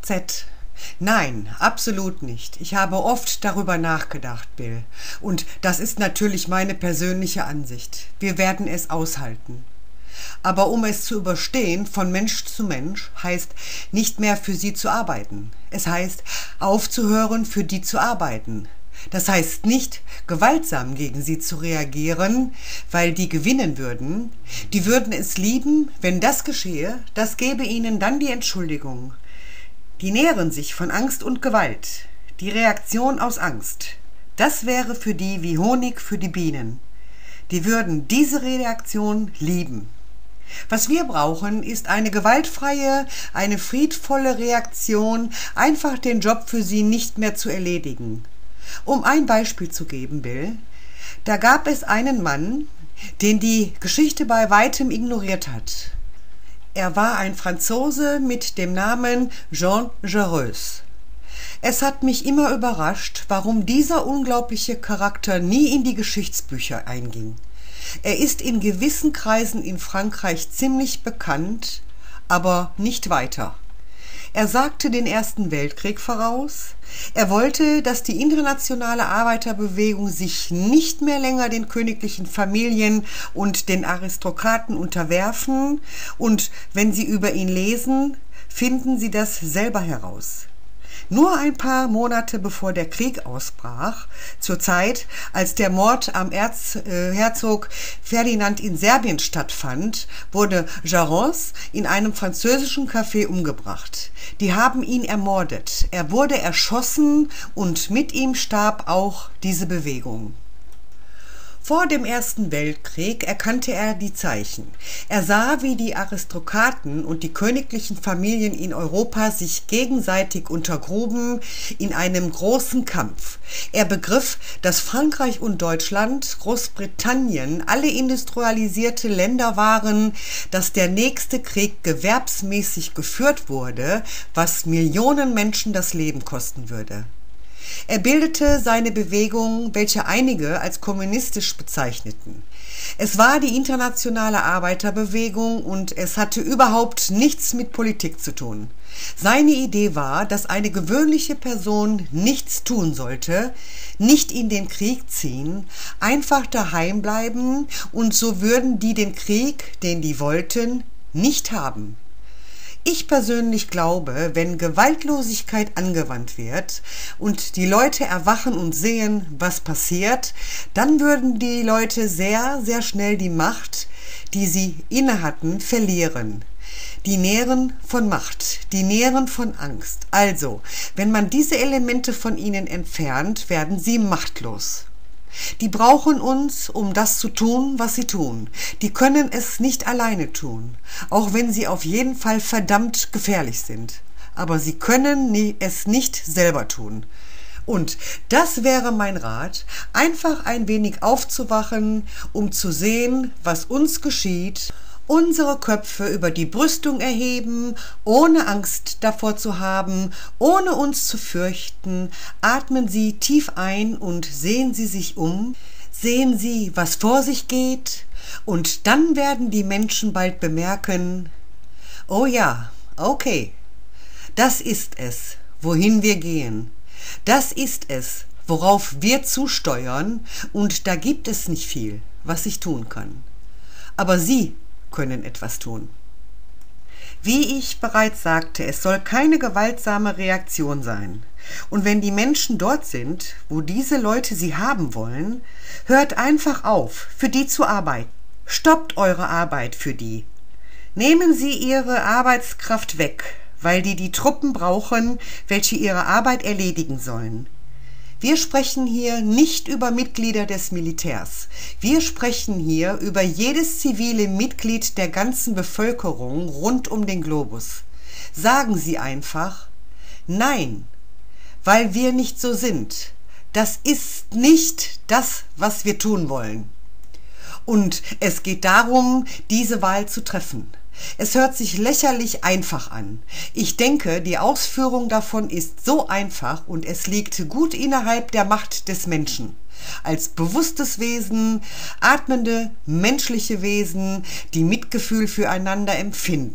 Z. Nein, absolut nicht. Ich habe oft darüber nachgedacht, Bill. Und das ist natürlich meine persönliche Ansicht. Wir werden es aushalten. Aber um es zu überstehen, von Mensch zu Mensch, heißt nicht mehr für sie zu arbeiten. Es heißt aufzuhören, für die zu arbeiten. Das heißt nicht, gewaltsam gegen sie zu reagieren, weil die gewinnen würden. Die würden es lieben, wenn das geschehe, das gäbe ihnen dann die Entschuldigung. Die nähren sich von Angst und Gewalt. Die Reaktion aus Angst. Das wäre für die wie Honig für die Bienen. Die würden diese Reaktion lieben. Was wir brauchen, ist eine gewaltfreie, eine friedvolle Reaktion, einfach den Job für sie nicht mehr zu erledigen. Um ein Beispiel zu geben, Bill, da gab es einen Mann, den die Geschichte bei weitem ignoriert hat. Er war ein Franzose mit dem Namen Jean Jaurès. Es hat mich immer überrascht, warum dieser unglaubliche Charakter nie in die Geschichtsbücher einging. Er ist in gewissen Kreisen in Frankreich ziemlich bekannt, aber nicht weiter. Er sagte den Ersten Weltkrieg voraus. Er wollte, dass die internationale Arbeiterbewegung sich nicht mehr länger den königlichen Familien und den Aristokraten unterwerfen. Und wenn Sie über ihn lesen, finden Sie das selber heraus. Nur ein paar Monate bevor der Krieg ausbrach, zur Zeit, als der Mord am Herzog Ferdinand in Serbien stattfand, wurde Jaurès in einem französischen Café umgebracht. Die haben ihn ermordet. Er wurde erschossen und mit ihm starb auch diese Bewegung. Vor dem Ersten Weltkrieg erkannte er die Zeichen. Er sah, wie die Aristokraten und die königlichen Familien in Europa sich gegenseitig untergruben in einem großen Kampf. Er begriff, dass Frankreich und Deutschland, Großbritannien, alle industrialisierte Länder waren, dass der nächste Krieg gewerbsmäßig geführt wurde, was Millionen Menschen das Leben kosten würde. Er bildete seine Bewegung, welche einige als kommunistisch bezeichneten. Es war die internationale Arbeiterbewegung und es hatte überhaupt nichts mit Politik zu tun. Seine Idee war, dass eine gewöhnliche Person nichts tun sollte, nicht in den Krieg ziehen, einfach daheim bleiben und so würden die den Krieg, den die wollten, nicht haben. Ich persönlich glaube, wenn Gewaltlosigkeit angewandt wird und die Leute erwachen und sehen, was passiert, dann würden die Leute sehr, sehr schnell die Macht, die sie inne hatten, verlieren. Die nähren von Macht, die nähren von Angst. Also, wenn man diese Elemente von ihnen entfernt, werden sie machtlos. Die brauchen uns, um das zu tun, was sie tun. Die können es nicht alleine tun, auch wenn sie auf jeden Fall verdammt gefährlich sind. Aber sie können es nicht selber tun. Und das wäre mein Rat, einfach ein wenig aufzuwachen, um zu sehen, was uns geschieht, unsere Köpfe über die Brüstung erheben, ohne Angst davor zu haben, ohne uns zu fürchten. Atmen Sie tief ein und sehen Sie sich um. Sehen Sie, was vor sich geht. Und dann werden die Menschen bald bemerken, oh ja, okay, das ist es, wohin wir gehen. Das ist es, worauf wir zusteuern. Und da gibt es nicht viel, was ich tun kann. Aber Sie können etwas tun. Wie ich bereits sagte, es soll keine gewaltsame Reaktion sein. Und wenn die Menschen dort sind, wo diese Leute sie haben wollen, hört einfach auf, für die zu arbeiten. Stoppt eure Arbeit für die. Nehmen Sie ihre Arbeitskraft weg, weil die Truppen brauchen, welche ihre Arbeit erledigen sollen. Wir sprechen hier nicht über Mitglieder des Militärs. Wir sprechen hier über jedes zivile Mitglied der ganzen Bevölkerung rund um den Globus. Sagen Sie einfach, nein, weil wir nicht so sind. Das ist nicht das, was wir tun wollen. Und es geht darum, diese Wahl zu treffen. Es hört sich lächerlich einfach an. Ich denke, die Ausführung davon ist so einfach und es liegt gut innerhalb der Macht des Menschen. Als bewusstes Wesen, atmende, menschliche Wesen, die Mitgefühl füreinander empfinden.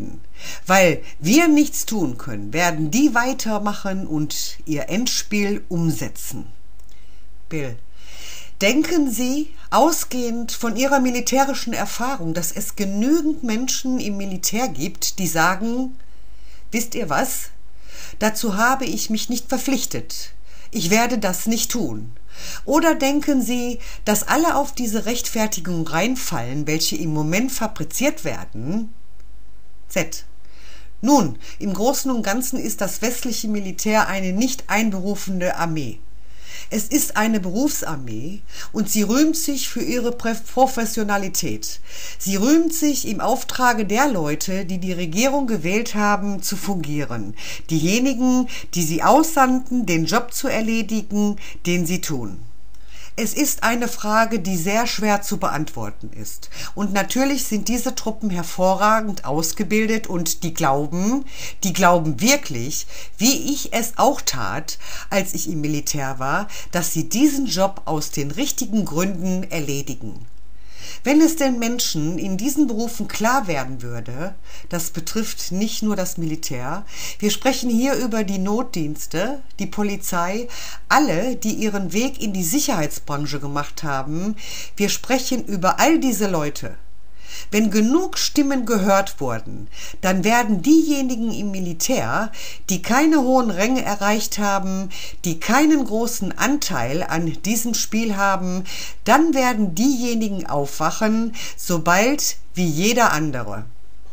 Weil wir nichts tun können, werden die weitermachen und ihr Endspiel umsetzen. Bill: Denken Sie, ausgehend von Ihrer militärischen Erfahrung, dass es genügend Menschen im Militär gibt, die sagen: Wisst ihr was? Dazu habe ich mich nicht verpflichtet. Ich werde das nicht tun. Oder denken Sie, dass alle auf diese Rechtfertigung reinfallen, welche im Moment fabriziert werden? Z: Nun, im Großen und Ganzen ist das westliche Militär eine nicht einberufene Armee. Es ist eine Berufsarmee und sie rühmt sich für ihre Professionalität. Sie rühmt sich, im Auftrage der Leute, die die Regierung gewählt haben, zu fungieren. Diejenigen, die sie aussandten, den Job zu erledigen, den sie tun. Es ist eine Frage, die sehr schwer zu beantworten ist. Und natürlich sind diese Truppen hervorragend ausgebildet und die glauben wirklich, wie ich es auch tat, als ich im Militär war, dass sie diesen Job aus den richtigen Gründen erledigen. Wenn es den Menschen in diesen Berufen klar werden würde, das betrifft nicht nur das Militär, wir sprechen hier über die Notdienste, die Polizei, alle, die ihren Weg in die Sicherheitsbranche gemacht haben, wir sprechen über all diese Leute. Wenn genug Stimmen gehört wurden, dann werden diejenigen im Militär, die keine hohen Ränge erreicht haben, die keinen großen Anteil an diesem Spiel haben, dann werden diejenigen aufwachen, sobald wie jeder andere.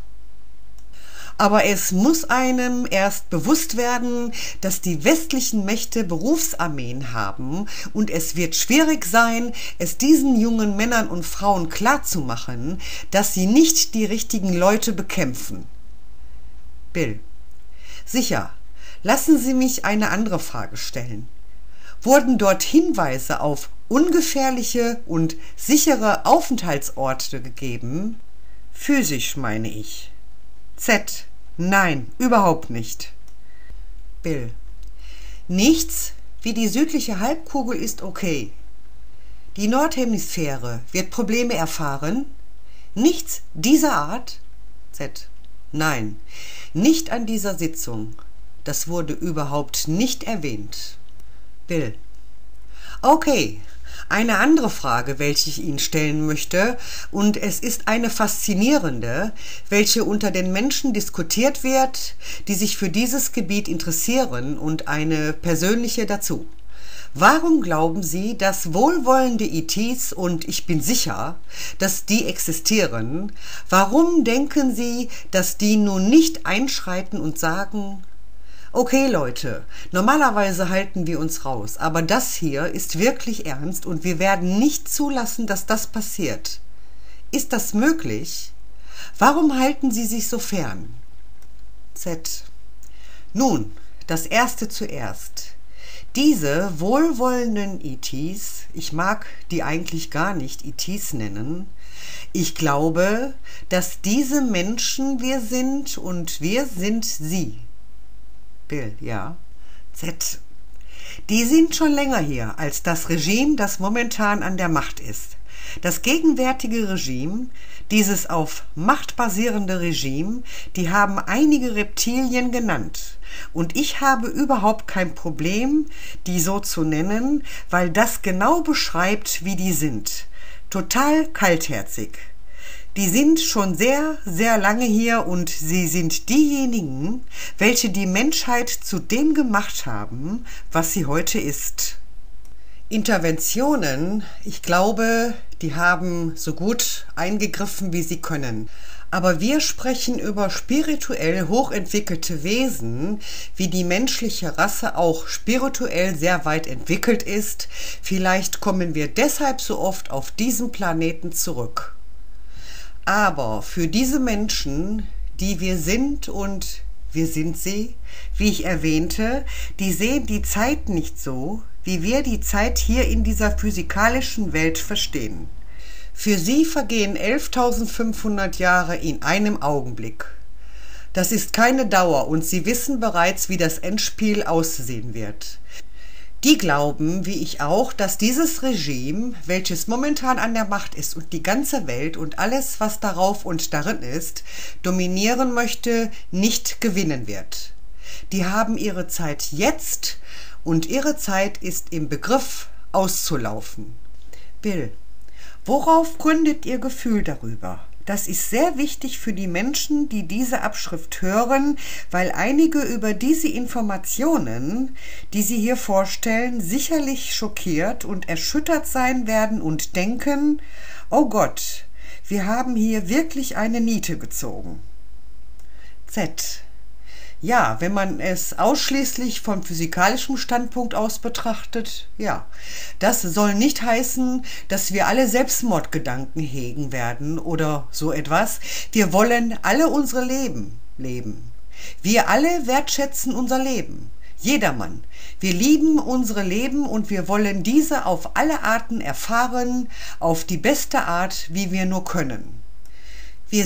Aber es muss einem erst bewusst werden, dass die westlichen Mächte Berufsarmeen haben und es wird schwierig sein, es diesen jungen Männern und Frauen klarzumachen, dass sie nicht die richtigen Leute bekämpfen. Bill: Sicher, lassen Sie mich eine andere Frage stellen. Wurden dort Hinweise auf ungefährliche und sichere Aufenthaltsorte gegeben? Physisch meine ich. Z: Nein, überhaupt nicht. Bill: Nichts wie die südliche Halbkugel ist okay. Die Nordhemisphäre wird Probleme erfahren? Nichts dieser Art? Z: Nein, nicht an dieser Sitzung. Das wurde überhaupt nicht erwähnt. Bill: Okay. Eine andere Frage, welche ich Ihnen stellen möchte, und es ist eine faszinierende, welche unter den Menschen diskutiert wird, die sich für dieses Gebiet interessieren, und eine persönliche dazu. Warum glauben Sie, dass wohlwollende ETs, und ich bin sicher, dass die existieren, warum denken Sie, dass die nun nicht einschreiten und sagen: Okay Leute, normalerweise halten wir uns raus, aber das hier ist wirklich ernst und wir werden nicht zulassen, dass das passiert. Ist das möglich? Warum halten Sie sich so fern? Z: Nun, das Erste zuerst. Diese wohlwollenden ETs, ich mag die eigentlich gar nicht ETs nennen, ich glaube, dass diese Menschen wir sind und wir sind sie. Bill: Ja. Z: Die sind schon länger hier als das Regime, das momentan an der Macht ist. Das gegenwärtige Regime, dieses auf Macht basierende Regime, die haben einige Reptilien genannt. Und ich habe überhaupt kein Problem, die so zu nennen, weil das genau beschreibt, wie die sind. Total kaltherzig. Die sind schon sehr, sehr lange hier und sie sind diejenigen, welche die Menschheit zu dem gemacht haben, was sie heute ist. Interventionen, ich glaube, die haben so gut eingegriffen, wie sie können. Aber wir sprechen über spirituell hochentwickelte Wesen, wie die menschliche Rasse auch spirituell sehr weit entwickelt ist. Vielleicht kommen wir deshalb so oft auf diesen Planeten zurück. Aber für diese Menschen, die wir sind und wir sind sie, wie ich erwähnte, die sehen die Zeit nicht so, wie wir die Zeit hier in dieser physikalischen Welt verstehen. Für sie vergehen 11.500 Jahre in einem Augenblick. Das ist keine Dauer und sie wissen bereits, wie das Endspiel aussehen wird. Die glauben, wie ich auch, dass dieses Regime, welches momentan an der Macht ist und die ganze Welt und alles, was darauf und darin ist, dominieren möchte, nicht gewinnen wird. Die haben ihre Zeit jetzt und ihre Zeit ist im Begriff auszulaufen. Bill, worauf gründet Ihr Gefühl darüber? Das ist sehr wichtig für die Menschen, die diese Abschrift hören, weil einige über diese Informationen, die Sie hier vorstellen, sicherlich schockiert und erschüttert sein werden und denken, oh Gott, wir haben hier wirklich eine Niete gezogen. Z. Ja, wenn man es ausschließlich vom physikalischen Standpunkt aus betrachtet, ja. Das soll nicht heißen, dass wir alle Selbstmordgedanken hegen werden oder so etwas. Wir wollen alle unsere Leben leben. Wir alle wertschätzen unser Leben. Jedermann. Wir lieben unsere Leben und wir wollen diese auf alle Arten erfahren, auf die beste Art, wie wir nur können. Wir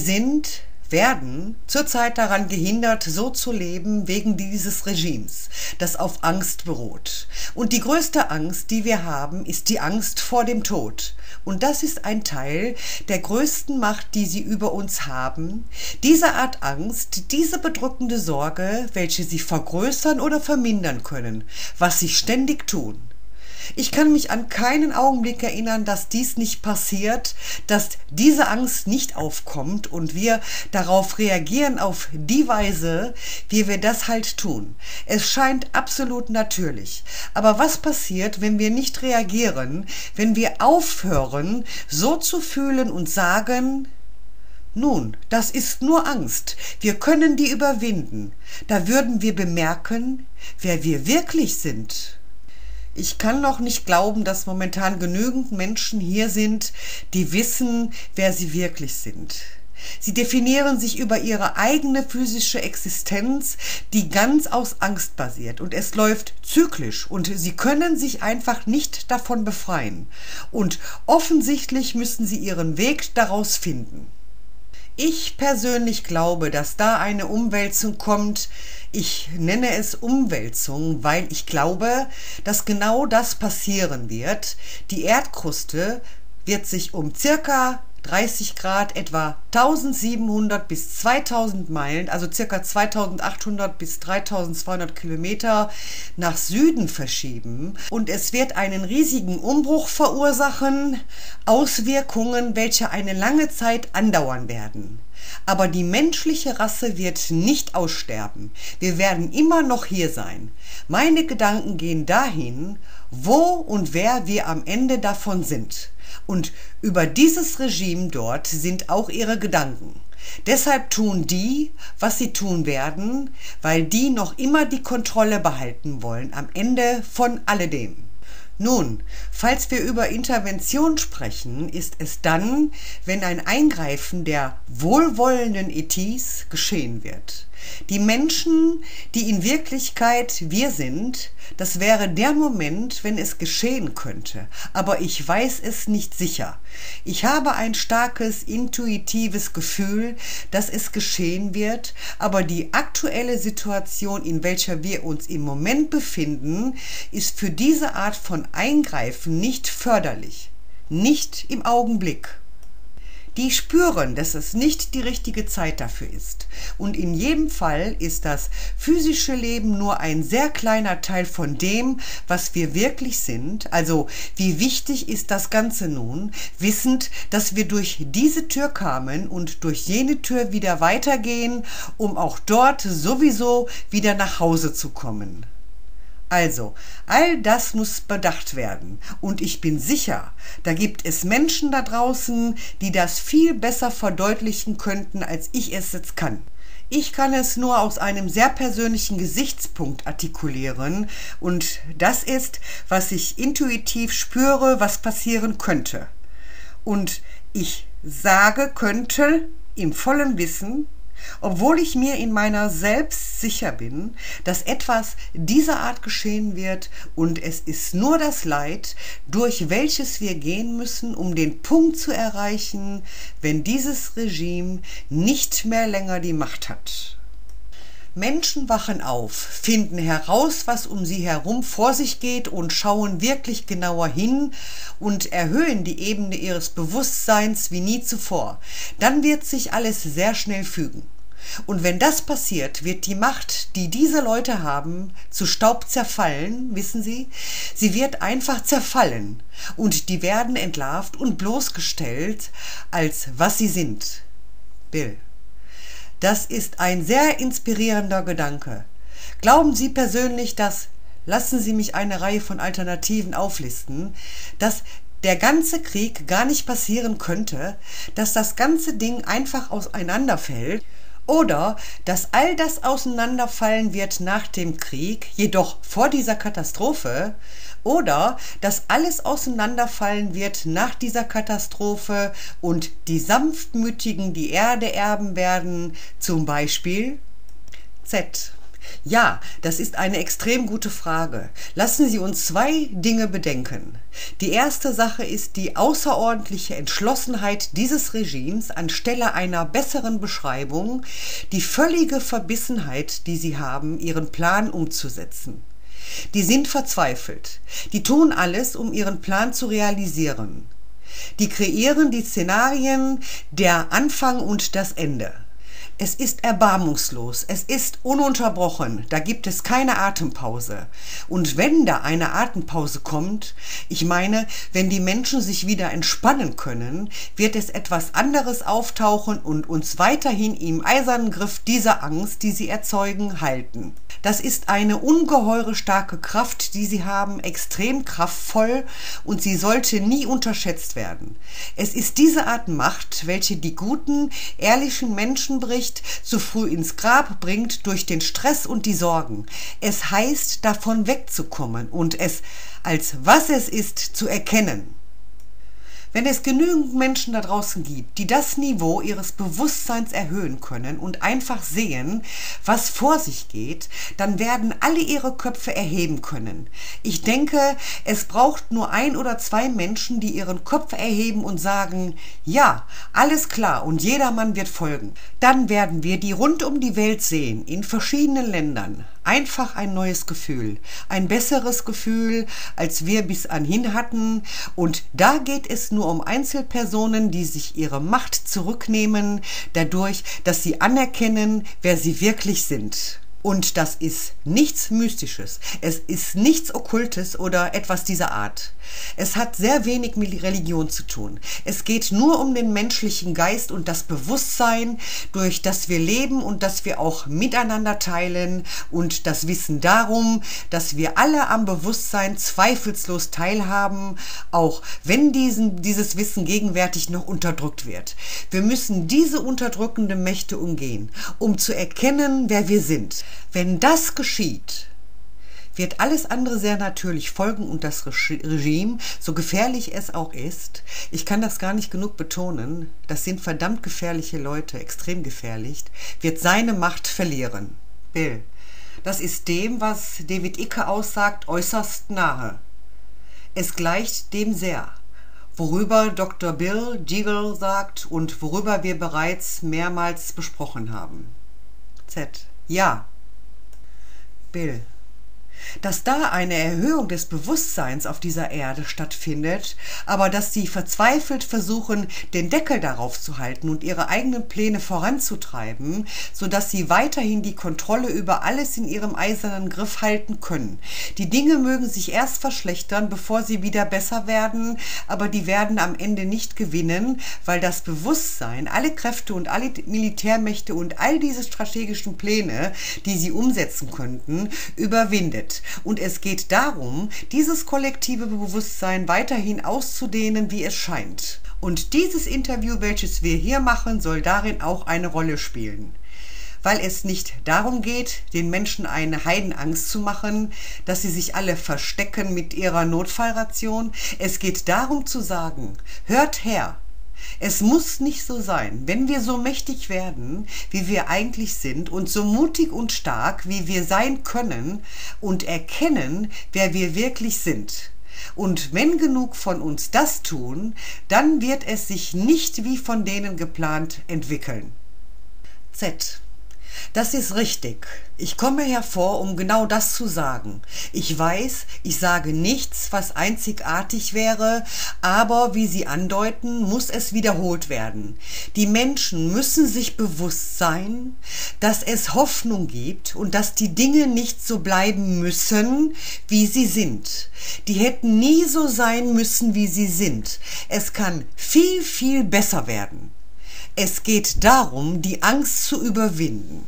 werden zurzeit daran gehindert, so zu leben, wegen dieses Regimes, das auf Angst beruht. Und die größte Angst, die wir haben, ist die Angst vor dem Tod. Und das ist ein Teil der größten Macht, die sie über uns haben. Diese Art Angst, diese bedrückende Sorge, welche sie vergrößern oder vermindern können, was sie ständig tun. Ich kann mich an keinen Augenblick erinnern, dass dies nicht passiert, dass diese Angst nicht aufkommt und wir darauf reagieren auf die Weise, wie wir das halt tun. Es scheint absolut natürlich. Aber was passiert, wenn wir nicht reagieren, wenn wir aufhören, so zu fühlen und sagen, nun, das ist nur Angst, wir können die überwinden. Da würden wir bemerken, wer wir wirklich sind. Ich kann noch nicht glauben, dass momentan genügend Menschen hier sind, die wissen, wer sie wirklich sind. Sie definieren sich über ihre eigene physische Existenz, die ganz aus Angst basiert. Und es läuft zyklisch und sie können sich einfach nicht davon befreien. Und offensichtlich müssen sie ihren Weg daraus finden. Ich persönlich glaube, dass da eine Umwälzung kommt. Ich nenne es Umwälzung, weil ich glaube, dass genau das passieren wird. Die Erdkruste wird sich um circa 30 Grad, etwa 1700 bis 2000 Meilen, also circa 2800 bis 3200 Kilometer nach Süden verschieben und es wird einen riesigen Umbruch verursachen, Auswirkungen, welche eine lange Zeit andauern werden. Aber die menschliche Rasse wird nicht aussterben. Wir werden immer noch hier sein. Meine Gedanken gehen dahin, wo und wer wir am Ende davon sind. Und über dieses Regime dort sind auch ihre Gedanken. Deshalb tun die, was sie tun werden, weil die noch immer die Kontrolle behalten wollen am Ende von alledem. Nun, falls wir über Intervention sprechen, ist es dann, wenn ein Eingreifen der wohlwollenden ETs geschehen wird. Die Menschen, die in Wirklichkeit wir sind, das wäre der Moment, wenn es geschehen könnte. Aber ich weiß es nicht sicher. Ich habe ein starkes, intuitives Gefühl, dass es geschehen wird, aber die aktuelle Situation, in welcher wir uns im Moment befinden, ist für diese Art von Eingreifen nicht förderlich. Nicht im Augenblick. Die spüren, dass es nicht die richtige Zeit dafür ist. Und in jedem Fall ist das physische Leben nur ein sehr kleiner Teil von dem, was wir wirklich sind. Also wie wichtig ist das Ganze nun, wissend, dass wir durch diese Tür kamen und durch jene Tür wieder weitergehen, um auch dort sowieso wieder nach Hause zu kommen. Also, all das muss bedacht werden und ich bin sicher, da gibt es Menschen da draußen, die das viel besser verdeutlichen könnten, als ich es jetzt kann. Ich kann es nur aus einem sehr persönlichen Gesichtspunkt artikulieren und das ist, was ich intuitiv spüre, was passieren könnte. Und ich sage könnte im vollen Wissen, obwohl ich mir in meiner selbst sicher bin, dass etwas dieser Art geschehen wird und es ist nur das Leid, durch welches wir gehen müssen, um den Punkt zu erreichen, wenn dieses Regime nicht mehr länger die Macht hat. Menschen wachen auf, finden heraus, was um sie herum vor sich geht und schauen wirklich genauer hin und erhöhen die Ebene ihres Bewusstseins wie nie zuvor. Dann wird sich alles sehr schnell fügen. Und wenn das passiert, wird die Macht, die diese Leute haben, zu Staub zerfallen, wissen Sie? Sie wird einfach zerfallen und die werden entlarvt und bloßgestellt, als was sie sind. Bill. Das ist ein sehr inspirierender Gedanke. Glauben Sie persönlich, dass, lassen Sie mich eine Reihe von Alternativen auflisten, dass der ganze Krieg gar nicht passieren könnte, dass das ganze Ding einfach auseinanderfällt? Oder dass all das auseinanderfallen wird nach dem Krieg, jedoch vor dieser Katastrophe? Oder dass alles auseinanderfallen wird nach dieser Katastrophe und die Sanftmütigen die Erde erben werden, zum Beispiel? Z. Ja, das ist eine extrem gute Frage. Lassen Sie uns zwei Dinge bedenken. Die erste Sache ist die außerordentliche Entschlossenheit dieses Regimes anstelle einer besseren Beschreibung, die völlige Verbissenheit, die sie haben, ihren Plan umzusetzen. Die sind verzweifelt. Die tun alles, um ihren Plan zu realisieren. Die kreieren die Szenarien, der Anfang und das Ende. Es ist erbarmungslos, es ist ununterbrochen, da gibt es keine Atempause. Und wenn da eine Atempause kommt, ich meine, wenn die Menschen sich wieder entspannen können, wird es etwas anderes auftauchen und uns weiterhin im eisernen Griff dieser Angst, die sie erzeugen, halten. Das ist eine ungeheure starke Kraft, die sie haben, extrem kraftvoll, und sie sollte nie unterschätzt werden. Es ist diese Art Macht, welche die guten, ehrlichen Menschen bricht, zu früh ins Grab bringt durch den Stress und die Sorgen. Es heißt, davon wegzukommen und es als was es ist zu erkennen. Wenn es genügend Menschen da draußen gibt, die das Niveau ihres Bewusstseins erhöhen können und einfach sehen, was vor sich geht, dann werden alle ihre Köpfe erheben können. Ich denke, es braucht nur ein oder zwei Menschen, die ihren Kopf erheben und sagen, ja, alles klar und jedermann wird folgen. Dann werden wir die rund um die Welt sehen, in verschiedenen Ländern. Einfach ein neues Gefühl, ein besseres Gefühl, als wir bis anhin hatten. Und da geht es nur um Einzelpersonen, die sich ihre Macht zurücknehmen, dadurch, dass sie anerkennen, wer sie wirklich sind. Und das ist nichts Mystisches, es ist nichts Okkultes oder etwas dieser Art. Es hat sehr wenig mit Religion zu tun. Es geht nur um den menschlichen Geist und das Bewusstsein, durch das wir leben und das wir auch miteinander teilen, und das Wissen darum, dass wir alle am Bewusstsein zweifellos teilhaben, auch wenn dieses Wissen gegenwärtig noch unterdrückt wird. Wir müssen diese unterdrückenden Mächte umgehen, um zu erkennen, wer wir sind. Wenn das geschieht, wird alles andere sehr natürlich folgen und das Regime, so gefährlich es auch ist, ich kann das gar nicht genug betonen, das sind verdammt gefährliche Leute, extrem gefährlich, wird seine Macht verlieren. Bill, das ist dem, was David Icke aussagt, äußerst nahe. Es gleicht dem sehr, worüber Dr. Bill Deagle sagt und worüber wir bereits mehrmals besprochen haben. Z. Ja. Bill. Dass da eine Erhöhung des Bewusstseins auf dieser Erde stattfindet, aber dass sie verzweifelt versuchen, den Deckel darauf zu halten und ihre eigenen Pläne voranzutreiben, sodass sie weiterhin die Kontrolle über alles in ihrem eisernen Griff halten können. Die Dinge mögen sich erst verschlechtern, bevor sie wieder besser werden, aber die werden am Ende nicht gewinnen, weil das Bewusstsein, alle Kräfte und alle Militärmächte und all diese strategischen Pläne, die sie umsetzen könnten, überwindet. Und es geht darum, dieses kollektive Bewusstsein weiterhin auszudehnen, wie es scheint. Und dieses Interview, welches wir hier machen, soll darin auch eine Rolle spielen. Weil es nicht darum geht, den Menschen eine Heidenangst zu machen, dass sie sich alle verstecken mit ihrer Notfallration. Es geht darum zu sagen, hört her. Es muss nicht so sein, wenn wir so mächtig werden, wie wir eigentlich sind, und so mutig und stark, wie wir sein können, und erkennen, wer wir wirklich sind. Und wenn genug von uns das tun, dann wird es sich nicht wie von denen geplant entwickeln. Z. Das ist richtig. Ich komme hervor, um genau das zu sagen. Ich weiß, ich sage nichts, was einzigartig wäre, aber wie Sie andeuten, muss es wiederholt werden. Die Menschen müssen sich bewusst sein, dass es Hoffnung gibt und dass die Dinge nicht so bleiben müssen, wie sie sind. Die hätten nie so sein müssen, wie sie sind. Es kann viel, viel besser werden. Es geht darum, die Angst zu überwinden.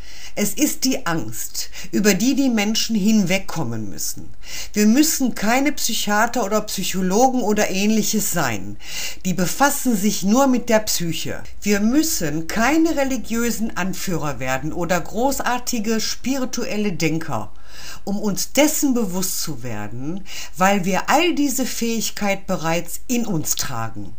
Es ist die Angst, über die die Menschen hinwegkommen müssen. Wir müssen keine Psychiater oder Psychologen oder ähnliches sein. Die befassen sich nur mit der Psyche. Wir müssen keine religiösen Anführer werden oder großartige spirituelle Denker, um uns dessen bewusst zu werden, weil wir all diese Fähigkeit bereits in uns tragen.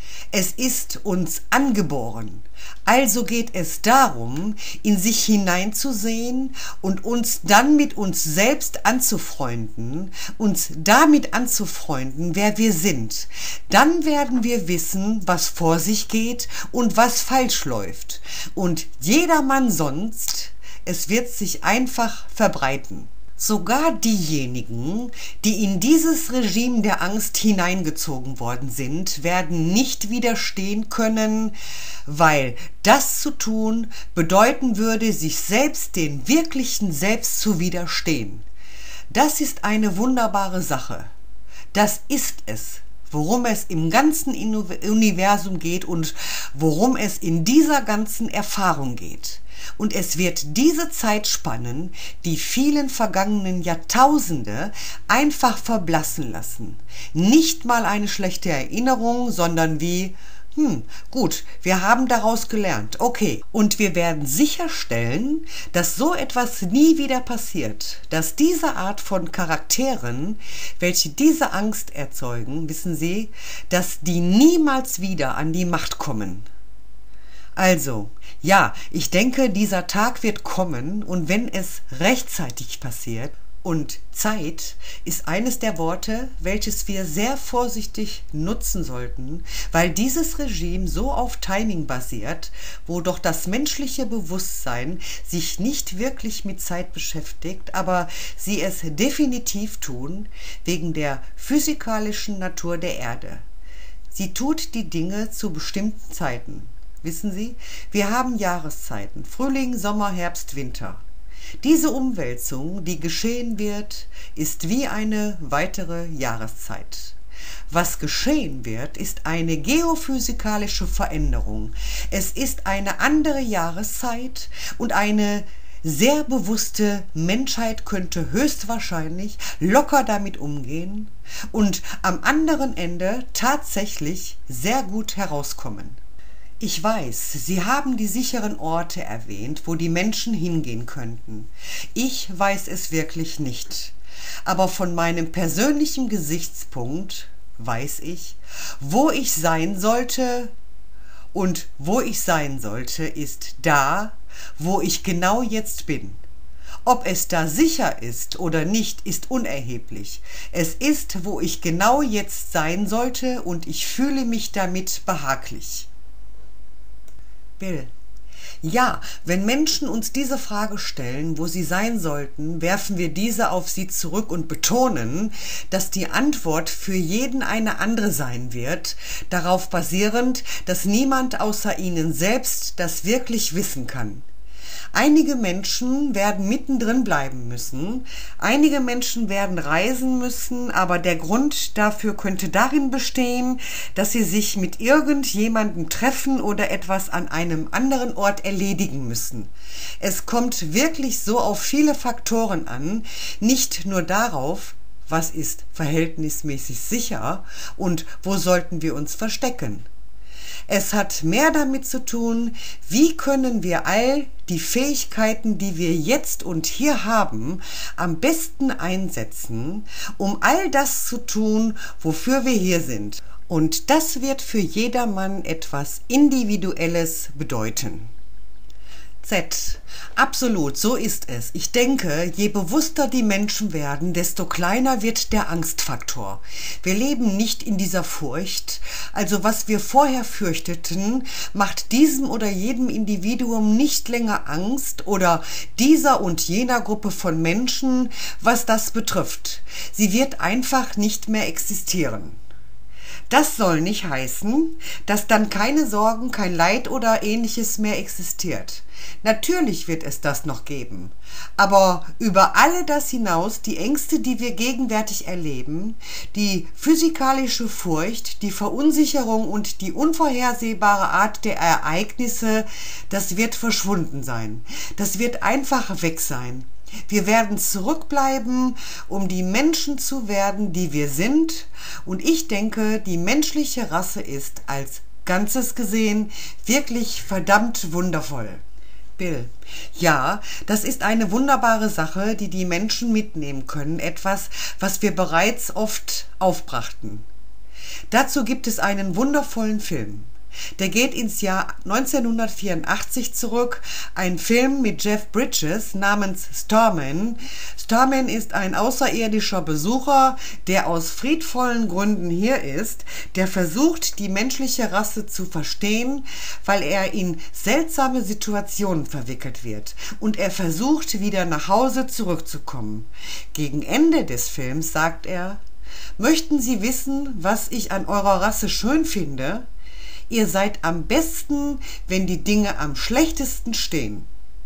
Es ist uns angeboren. Also geht es darum, in sich hineinzusehen und uns dann mit uns selbst anzufreunden, uns damit anzufreunden, wer wir sind. Dann werden wir wissen, was vor sich geht und was falsch läuft. Und jedermann sonst, es wird sich einfach verbreiten. Sogar diejenigen, die in dieses Regime der Angst hineingezogen worden sind, werden nicht widerstehen können, weil das zu tun bedeuten würde, sich selbst, den wirklichen Selbst zu widerstehen. Das ist eine wunderbare Sache. Das ist es, worum es im ganzen Universum geht und worum es in dieser ganzen Erfahrung geht. Und es wird diese Zeitspannen, die vielen vergangenen Jahrtausende, einfach verblassen lassen. Nicht mal eine schlechte Erinnerung, sondern wie, gut, wir haben daraus gelernt, okay. Und wir werden sicherstellen, dass so etwas nie wieder passiert, dass diese Art von Charakteren, welche diese Angst erzeugen, wissen Sie, dass die niemals wieder an die Macht kommen. Also, ja, ich denke, dieser Tag wird kommen und wenn es rechtzeitig passiert, und Zeit ist eines der Worte, welches wir sehr vorsichtig nutzen sollten, weil dieses Regime so auf Timing basiert, wo doch das menschliche Bewusstsein sich nicht wirklich mit Zeit beschäftigt, aber sie es definitiv tun, wegen der physikalischen Natur der Erde. Sie tut die Dinge zu bestimmten Zeiten. Wissen Sie, wir haben Jahreszeiten, Frühling, Sommer, Herbst, Winter. Diese Umwälzung, die geschehen wird, ist wie eine weitere Jahreszeit. Was geschehen wird, ist eine geophysikalische Veränderung. Es ist eine andere Jahreszeit und eine sehr bewusste Menschheit könnte höchstwahrscheinlich locker damit umgehen und am anderen Ende tatsächlich sehr gut herauskommen. Ich weiß, Sie haben die sicheren Orte erwähnt, wo die Menschen hingehen könnten. Ich weiß es wirklich nicht. Aber von meinem persönlichen Gesichtspunkt weiß ich, wo ich sein sollte. Und wo ich sein sollte, ist da, wo ich genau jetzt bin. Ob es da sicher ist oder nicht, ist unerheblich. Es ist, wo ich genau jetzt sein sollte und ich fühle mich damit behaglich. Bill. Ja, wenn Menschen uns diese Frage stellen, wo sie sein sollten, werfen wir diese auf sie zurück und betonen, dass die Antwort für jeden eine andere sein wird, darauf basierend, dass niemand außer ihnen selbst das wirklich wissen kann. Einige Menschen werden mittendrin bleiben müssen, einige Menschen werden reisen müssen, aber der Grund dafür könnte darin bestehen, dass sie sich mit irgendjemandem treffen oder etwas an einem anderen Ort erledigen müssen. Es kommt wirklich so auf viele Faktoren an, nicht nur darauf, was ist verhältnismäßig sicher und wo sollten wir uns verstecken. Es hat mehr damit zu tun, wie können wir all die Fähigkeiten, die wir jetzt und hier haben, am besten einsetzen, um all das zu tun, wofür wir hier sind. Und das wird für jedermann etwas Individuelles bedeuten. Z. Absolut, so ist es. Ich denke, je bewusster die Menschen werden, desto kleiner wird der Angstfaktor. Wir leben nicht in dieser Furcht. Also was wir vorher fürchteten, macht diesem oder jedem Individuum nicht länger Angst oder dieser und jener Gruppe von Menschen, was das betrifft. Sie wird einfach nicht mehr existieren. Das soll nicht heißen, dass dann keine Sorgen, kein Leid oder ähnliches mehr existiert. Natürlich wird es das noch geben. Aber über alle das hinaus die Ängste, die wir gegenwärtig erleben, die physikalische Furcht, die Verunsicherung und die unvorhersehbare Art der Ereignisse, das wird verschwunden sein. Das wird einfach weg sein. Wir werden zurückbleiben, um die Menschen zu werden, die wir sind. Und ich denke, die menschliche Rasse ist als Ganzes gesehen wirklich verdammt wundervoll. Bill: Ja, das ist eine wunderbare Sache, die die Menschen mitnehmen können. Etwas, was wir bereits oft aufbrachten. Dazu gibt es einen wundervollen Film. Der geht ins Jahr 1984 zurück, ein Film mit Jeff Bridges namens Starman. Starman ist ein außerirdischer Besucher, der aus friedvollen Gründen hier ist, der versucht, die menschliche Rasse zu verstehen, weil er in seltsame Situationen verwickelt wird und er versucht, wieder nach Hause zurückzukommen. Gegen Ende des Films sagt er: Möchten Sie wissen, was ich an eurer Rasse schön finde? Ihr seid am besten, wenn die Dinge am schlechtesten stehen.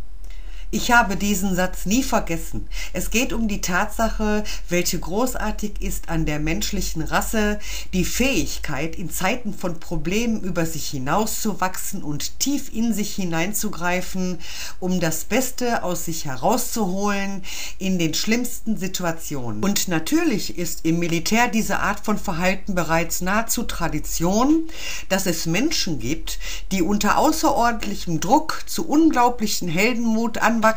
Ich habe diesen Satz nie vergessen. Es geht um die Tatsache, welche großartig ist an der menschlichen Rasse, die Fähigkeit, in Zeiten von Problemen über sich hinauszuwachsen und tief in sich hineinzugreifen, um das Beste aus sich herauszuholen in den schlimmsten Situationen. Und natürlich ist im Militär diese Art von Verhalten bereits nahezu Tradition, dass es Menschen gibt, die unter außerordentlichem Druck zu unglaublichen Heldenmut anwachsen,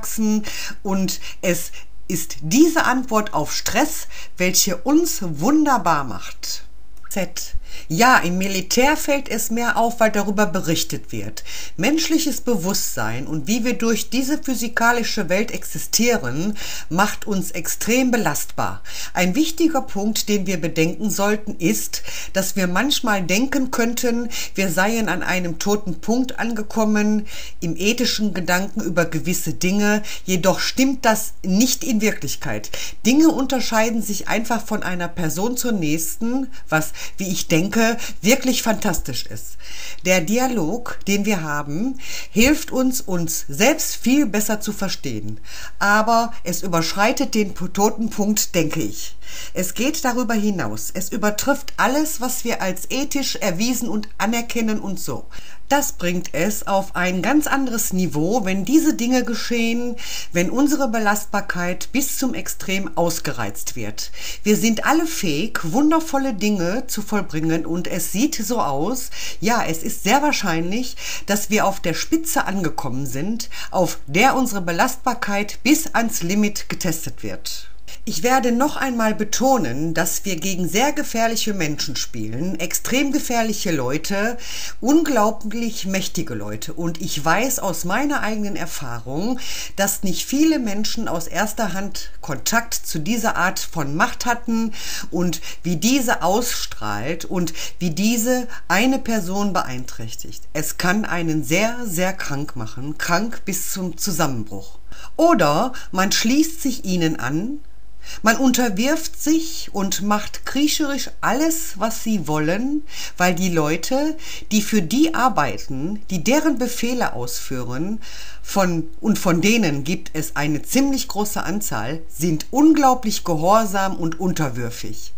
und es ist diese Antwort auf Stress, welche uns wunderbar macht. Z. Ja, im Militär fällt es mehr auf, weil darüber berichtet wird. Menschliches Bewusstsein und wie wir durch diese physikalische Welt existieren, macht uns extrem belastbar. Ein wichtiger Punkt, den wir bedenken sollten, ist, dass wir manchmal denken könnten, wir seien an einem toten Punkt angekommen, im ethischen Gedanken über gewisse Dinge, jedoch stimmt das nicht in Wirklichkeit. Dinge unterscheiden sich einfach von einer Person zur nächsten, was, wie ich denke, wirklich fantastisch ist. Der Dialog, den wir haben, hilft uns selbst viel besser zu verstehen. Aber es überschreitet den toten Punkt, denke ich. Es geht darüber hinaus. Es übertrifft alles, was wir als ethisch erwiesen und anerkennen und so. Das bringt es auf ein ganz anderes Niveau, wenn diese Dinge geschehen, wenn unsere Belastbarkeit bis zum Extrem ausgereizt wird. Wir sind alle fähig, wundervolle Dinge zu vollbringen und es sieht so aus, ja, es ist sehr wahrscheinlich, dass wir auf der Spitze angekommen sind, auf der unsere Belastbarkeit bis ans Limit getestet wird. Ich werde noch einmal betonen, dass wir gegen sehr gefährliche Menschen spielen, extrem gefährliche Leute, unglaublich mächtige Leute. Und ich weiß aus meiner eigenen Erfahrung, dass nicht viele Menschen aus erster Hand Kontakt zu dieser Art von Macht hatten und wie diese ausstrahlt und wie diese eine Person beeinträchtigt. Es kann einen sehr, sehr krank machen, krank bis zum Zusammenbruch. Oder man schließt sich ihnen an, man unterwirft sich und macht kriecherisch alles, was sie wollen, weil die Leute, die für die arbeiten, die deren Befehle ausführen, von denen gibt es eine ziemlich große Anzahl, sind unglaublich gehorsam und unterwürfig.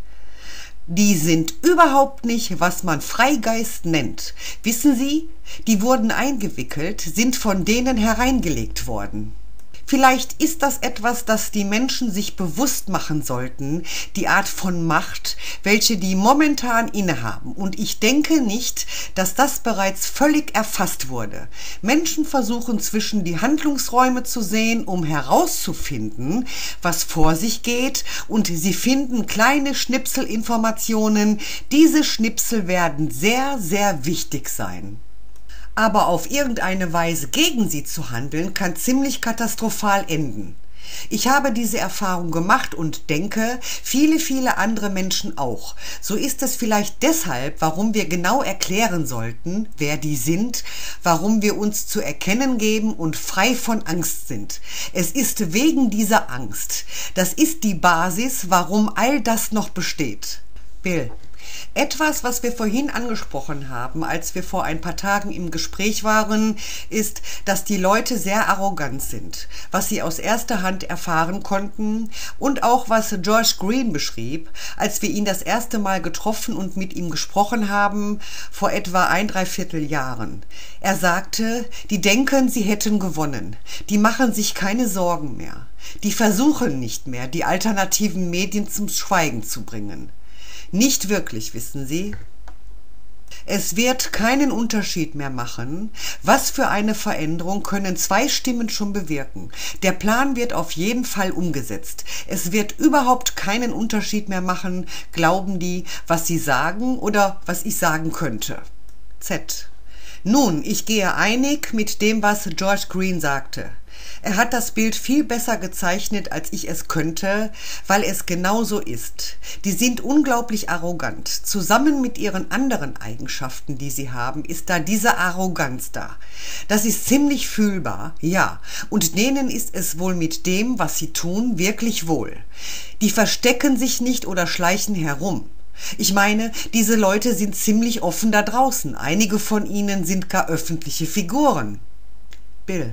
Die sind überhaupt nicht, was man Freigeist nennt. Wissen Sie, die wurden eingewickelt, sind von denen hereingelegt worden. Vielleicht ist das etwas, das die Menschen sich bewusst machen sollten, die Art von Macht, welche die momentan innehaben. Und ich denke nicht, dass das bereits völlig erfasst wurde. Menschen versuchen zwischen die Handlungsräume zu sehen, um herauszufinden, was vor sich geht, und sie finden kleine Schnipselinformationen. Diese Schnipsel werden sehr, sehr wichtig sein. aber auf irgendeine Weise gegen sie zu handeln, kann ziemlich katastrophal enden. Ich habe diese Erfahrung gemacht und denke, viele andere Menschen auch. So ist es vielleicht deshalb, warum wir genau erklären sollten, wer die sind, warum wir uns zu erkennen geben und frei von Angst sind. Es ist wegen dieser Angst. Das ist die Basis, warum all das noch besteht. Bill. Etwas, was wir vorhin angesprochen haben, als wir vor ein paar Tagen im Gespräch waren, ist, dass die Leute sehr arrogant sind, was sie aus erster Hand erfahren konnten und auch was George Green beschrieb, als wir ihn das erste Mal getroffen und mit ihm gesprochen haben, vor etwa 1,75 Jahren. Er sagte, die denken, sie hätten gewonnen, die machen sich keine Sorgen mehr, die versuchen nicht mehr, die alternativen Medien zum Schweigen zu bringen. Nicht wirklich, wissen Sie. Es wird keinen Unterschied mehr machen. Was für eine Veränderung können 2 Stimmen schon bewirken? Der Plan wird auf jeden Fall umgesetzt. Es wird überhaupt keinen Unterschied mehr machen, glauben die, was Sie sagen oder was ich sagen könnte. Z. Nun, ich gehe einig mit dem, was George Green sagte. Er hat das Bild viel besser gezeichnet, als ich es könnte, weil es genau so ist. Die sind unglaublich arrogant. Zusammen mit ihren anderen Eigenschaften, die sie haben, ist da diese Arroganz da. Das ist ziemlich fühlbar, ja. Und denen ist es wohl mit dem, was sie tun, wirklich wohl. Die verstecken sich nicht oder schleichen herum. Ich meine, diese Leute sind ziemlich offen da draußen. Einige von ihnen sind gar öffentliche Figuren. Bill.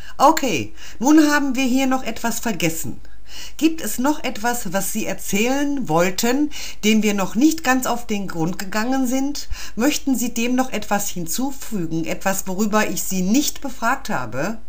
Okay, nun haben wir hier noch etwas vergessen. Gibt es noch etwas, was Sie erzählen wollten, dem wir noch nicht ganz auf den Grund gegangen sind? Möchten Sie dem noch etwas hinzufügen, etwas, worüber ich Sie nicht befragt habe?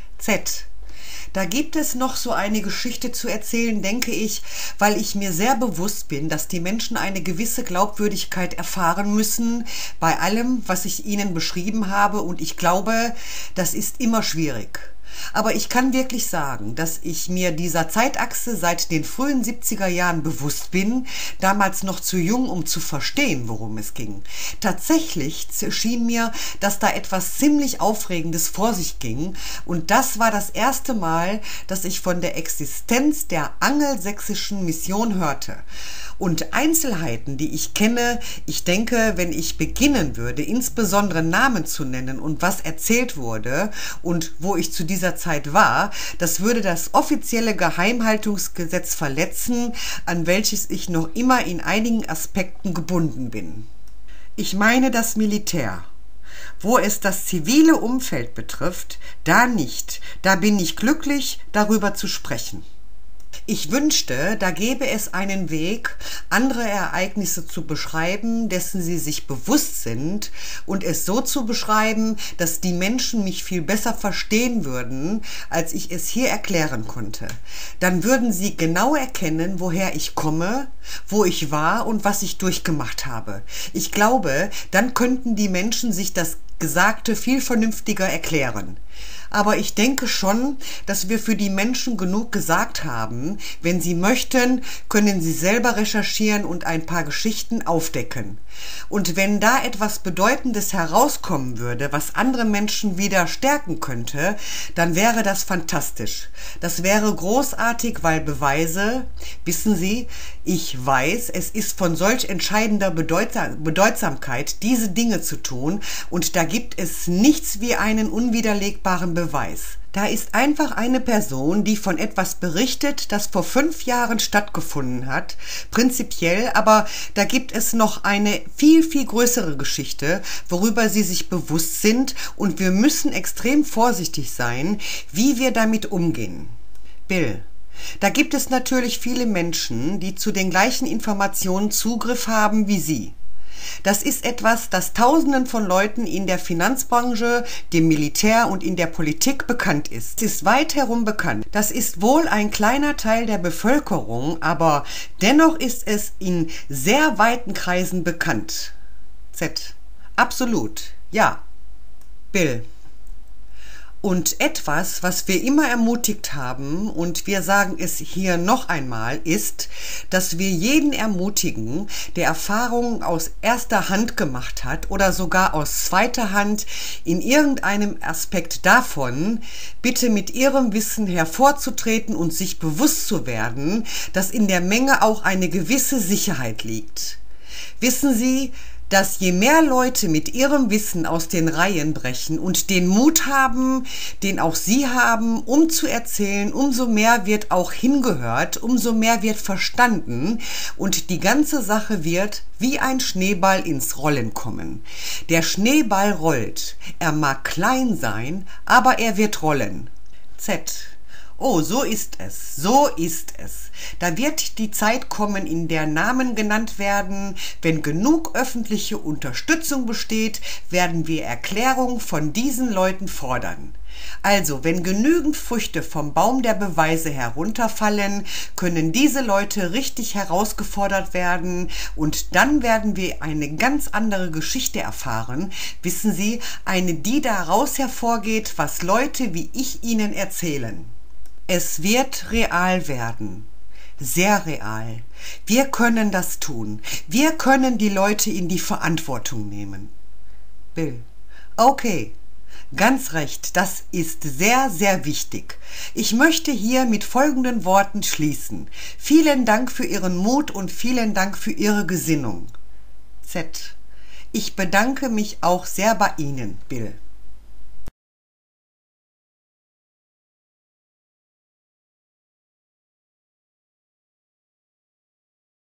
Z. Da gibt es noch so eine Geschichte zu erzählen, denke ich, weil ich mir sehr bewusst bin, dass die Menschen eine gewisse Glaubwürdigkeit erfahren müssen bei allem, was ich ihnen beschrieben habe, und ich glaube, das ist immer schwierig. Aber ich kann wirklich sagen, dass ich mir dieser Zeitachse seit den frühen 70er Jahren bewusst bin, damals noch zu jung, um zu verstehen, worum es ging. Tatsächlich schien mir, dass da etwas ziemlich Aufregendes vor sich ging, und das war das erste Mal, dass ich von der Existenz der angelsächsischen Mission hörte. Und Einzelheiten, die ich kenne, ich denke, wenn ich beginnen würde, insbesondere Namen zu nennen und was erzählt wurde und wo ich zu dieser Zeit war, das würde das offizielle Geheimhaltungsgesetz verletzen, an welches ich noch immer in einigen Aspekten gebunden bin. Ich meine das Militär. Wo es das zivile Umfeld betrifft, da nicht. Da bin ich glücklich, darüber zu sprechen. Ich wünschte, da gäbe es einen Weg, andere Ereignisse zu beschreiben, dessen sie sich bewusst sind, und es so zu beschreiben, dass die Menschen mich viel besser verstehen würden, als ich es hier erklären konnte. Dann würden sie genau erkennen, woher ich komme, wo ich war und was ich durchgemacht habe. Ich glaube, dann könnten die Menschen sich das Gesagte viel vernünftiger erklären. Aber ich denke schon, dass wir für die Menschen genug gesagt haben. Wenn sie möchten, können sie selber recherchieren und ein paar Geschichten aufdecken. Und wenn da etwas Bedeutendes herauskommen würde, was andere Menschen wieder stärken könnte, dann wäre das fantastisch. Das wäre großartig, weil Beweise, wissen Sie, ich weiß, es ist von solch entscheidender Bedeutsamkeit, diese Dinge zu tun, und da gibt es nichts wie einen unwiderlegbaren Beweis. Da ist einfach eine Person, die von etwas berichtet, das vor 5 Jahren stattgefunden hat, prinzipiell, aber da gibt es noch eine viel größere Geschichte, worüber sie sich bewusst sind, und wir müssen extrem vorsichtig sein, wie wir damit umgehen. Bill. Da gibt es natürlich viele Menschen, die zu den gleichen Informationen Zugriff haben wie Sie. Das ist etwas, das Tausenden von Leuten in der Finanzbranche, dem Militär und in der Politik bekannt ist. Es ist weit herum bekannt. Das ist wohl ein kleiner Teil der Bevölkerung, aber dennoch ist es in sehr weiten Kreisen bekannt. Z. Absolut. Ja. Bill. Und etwas, was wir immer ermutigt haben, und wir sagen es hier noch einmal, ist, dass wir jeden ermutigen, der Erfahrungen aus erster Hand gemacht hat oder sogar aus zweiter Hand in irgendeinem Aspekt davon, bitte mit ihrem Wissen hervorzutreten und sich bewusst zu werden, dass in der Menge auch eine gewisse Sicherheit liegt. Wissen Sie, dass je mehr Leute mit ihrem Wissen aus den Reihen brechen und den Mut haben, den auch Sie haben, um zu erzählen, umso mehr wird auch hingehört, umso mehr wird verstanden und die ganze Sache wird wie ein Schneeball ins Rollen kommen. Der Schneeball rollt. Er mag klein sein, aber er wird rollen. Z. Oh, so ist es, so ist es. Da wird die Zeit kommen, in der Namen genannt werden. Wenn genug öffentliche Unterstützung besteht, werden wir Erklärung von diesen Leuten fordern. Also, wenn genügend Früchte vom Baum der Beweise herunterfallen, können diese Leute richtig herausgefordert werden und dann werden wir eine ganz andere Geschichte erfahren. Wissen Sie, eine, die daraus hervorgeht, was Leute wie ich Ihnen erzählen. Es wird real werden. Sehr real. Wir können das tun. Wir können die Leute in die Verantwortung nehmen. Bill. Okay. Ganz recht, das ist sehr, sehr wichtig. Ich möchte hier mit folgenden Worten schließen. Vielen Dank für Ihren Mut und vielen Dank für Ihre Gesinnung. Z. Ich bedanke mich auch sehr bei Ihnen, Bill.